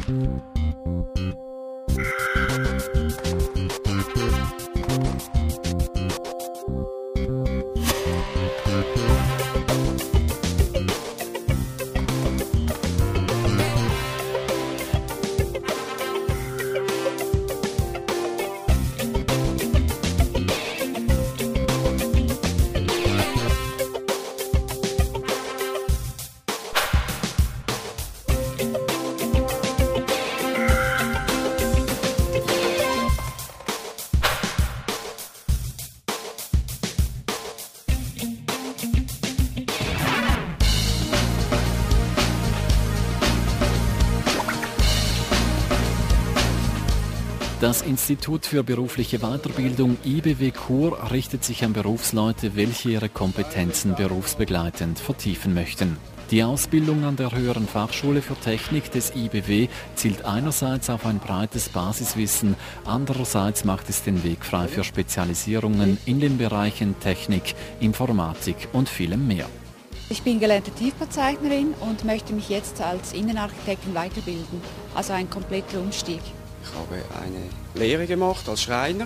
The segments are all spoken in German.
Das Institut für berufliche Weiterbildung IBW Chur richtet sich an Berufsleute, welche ihre Kompetenzen berufsbegleitend vertiefen möchten. Die Ausbildung an der Höheren Fachschule für Technik des IBW zielt einerseits auf ein breites Basiswissen, andererseits macht es den Weg frei für Spezialisierungen in den Bereichen Technik, Informatik und vielem mehr. Ich bin gelernte Tiefbauzeichnerin und möchte mich jetzt als Innenarchitektin weiterbilden, also ein kompletter Umstieg. Ich habe eine Lehre gemacht als Schreiner,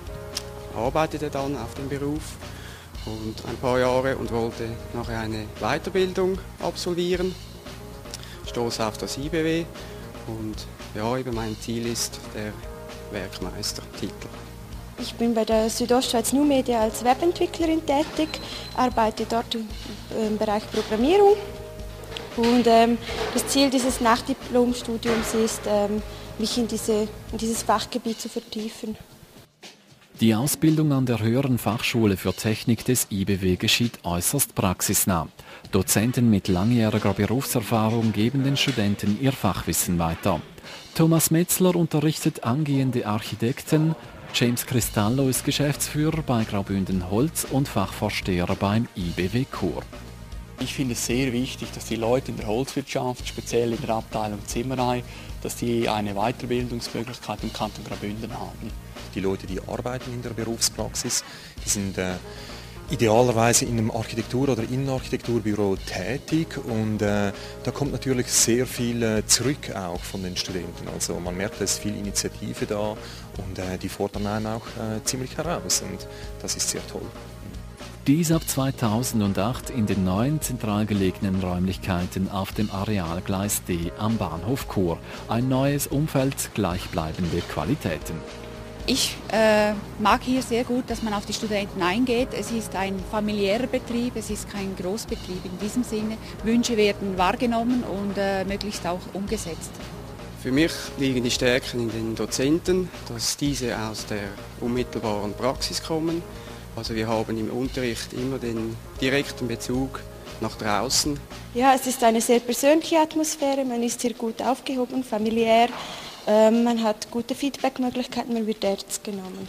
arbeitete dann auf dem Beruf und ein paar Jahre und wollte nachher eine Weiterbildung absolvieren. Stoße auf das IBW und ja, eben mein Ziel ist der Werkmeistertitel. Ich bin bei der Südostschweiz New Media als Webentwicklerin tätig, arbeite dort im Bereich Programmierung und das Ziel dieses Nachdiplomstudiums ist, mich in dieses Fachgebiet zu vertiefen. Die Ausbildung an der Höheren Fachschule für Technik des IBW geschieht äußerst praxisnah. Dozenten mit langjähriger Berufserfahrung geben den Studenten ihr Fachwissen weiter. Thomas Metzler unterrichtet angehende Architekten, James Cristallo ist Geschäftsführer bei Graubünden Holz und Fachvorsteher beim IBW Chur. Ich finde es sehr wichtig, dass die Leute in der Holzwirtschaft, speziell in der Abteilung Zimmerei, dass die eine Weiterbildungsmöglichkeit im Kanton Graubünden haben. Die Leute, die arbeiten in der Berufspraxis, die sind idealerweise in einem Architektur- oder Innenarchitekturbüro tätig und da kommt natürlich sehr viel zurück auch von den Studenten. Also man merkt, da ist viel Initiative da und die fordern einen auch ziemlich heraus und das ist sehr toll. Dies ab 2008 in den neuen zentral gelegenen Räumlichkeiten auf dem Areal Gleis D am Bahnhof Chur. Ein neues Umfeld, gleichbleibende Qualitäten. Ich mag hier sehr gut, dass man auf die Studenten eingeht. Es ist ein familiärer Betrieb, es ist kein Großbetrieb in diesem Sinne. Wünsche werden wahrgenommen und möglichst auch umgesetzt. Für mich liegen die Stärken in den Dozenten, dass diese aus der unmittelbaren Praxis kommen. Also wir haben im Unterricht immer den direkten Bezug nach draußen. Ja, es ist eine sehr persönliche Atmosphäre, man ist hier gut aufgehoben, familiär, man hat gute Feedbackmöglichkeiten, man wird ernst genommen.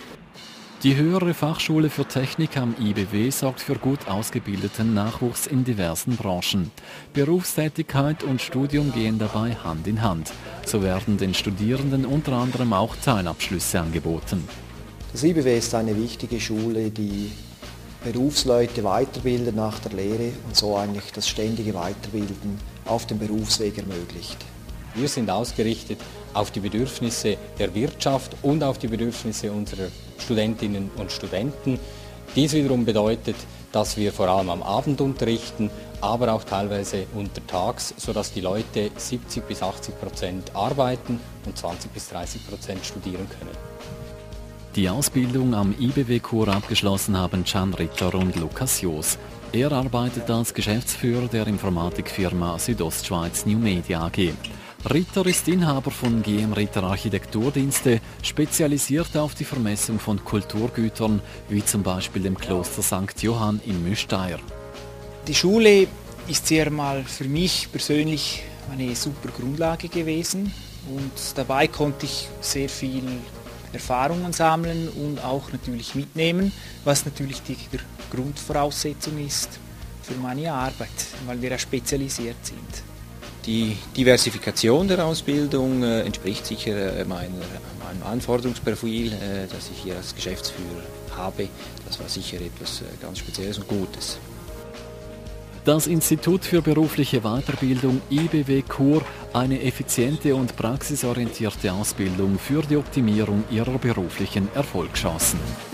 Die Höhere Fachschule für Technik am IBW sorgt für gut ausgebildeten Nachwuchs in diversen Branchen. Berufstätigkeit und Studium gehen dabei Hand in Hand. So werden den Studierenden unter anderem auch Teilabschlüsse angeboten. Das IBW ist eine wichtige Schule, die Berufsleute weiterbildet nach der Lehre und so eigentlich das ständige Weiterbilden auf dem Berufsweg ermöglicht. Wir sind ausgerichtet auf die Bedürfnisse der Wirtschaft und auf die Bedürfnisse unserer Studentinnen und Studenten. Dies wiederum bedeutet, dass wir vor allem am Abend unterrichten, aber auch teilweise untertags, sodass die Leute 70-80% arbeiten und 20-30% studieren können. Die Ausbildung am IBW Chur abgeschlossen haben Can Ritter und Lukas Joos. Er arbeitet als Geschäftsführer der Informatikfirma Südostschweiz New Media AG. Ritter ist Inhaber von GM Ritter Architekturdienste, spezialisiert auf die Vermessung von Kulturgütern, wie zum Beispiel dem Kloster St. Johann in Müsteier. Die Schule ist sehr mal für mich persönlich eine super Grundlage gewesen und dabei konnte ich sehr viel Erfahrungen sammeln und auch natürlich mitnehmen, was natürlich die Grundvoraussetzung ist für meine Arbeit, weil wir ja spezialisiert sind. Die Diversifikation der Ausbildung entspricht sicher meinem Anforderungsprofil, das ich hier als Geschäftsführer habe. Das war sicher etwas ganz Spezielles und Gutes. Das Institut für berufliche Weiterbildung IBW Chur eine effiziente und praxisorientierte Ausbildung für die Optimierung ihrer beruflichen Erfolgschancen.